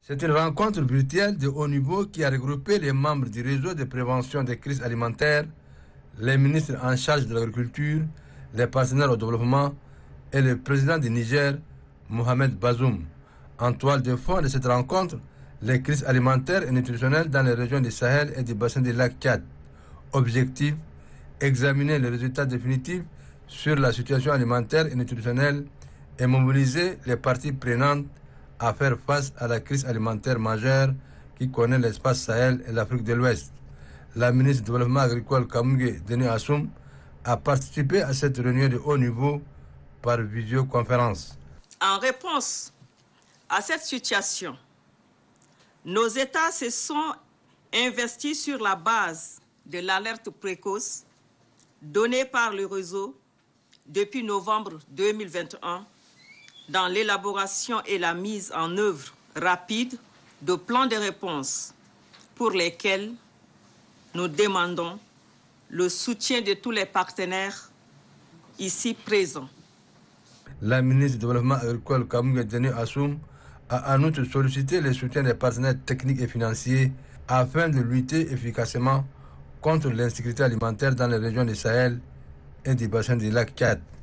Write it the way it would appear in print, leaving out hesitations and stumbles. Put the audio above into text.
C'est une rencontre virtuelle de haut niveau qui a regroupé les membres du réseau de prévention des crises alimentaires, les ministres en charge de l'agriculture, les partenaires au développement et le président du Niger, Mohamed Bazoum. En toile de fond de cette rencontre, les crises alimentaires et nutritionnelles dans les régions du Sahel et du bassin du lac Tchad. Objectif, examiner les résultats définitifs sur la situation alimentaire et nutritionnelle et mobiliser les parties prenantes à faire face à la crise alimentaire majeure qui connaît l'espace Sahel et l'Afrique de l'Ouest. La ministre du Développement agricole Kamougué Denis Assoum a participé à cette réunion de haut niveau par visioconférence. En réponse à cette situation, nos États se sont investis sur la base de l'alerte précoce donnée par le réseau depuis novembre 2021 dans l'élaboration et la mise en œuvre rapide de plans de réponse pour lesquels nous demandons le soutien de tous les partenaires ici présents. La ministre du Développement agricole Kamougué Denis Assoum a en outre sollicité le soutien des partenaires techniques et financiers afin de lutter efficacement contre l'insécurité alimentaire dans les régions du Sahel et du bassin du lac Tchad.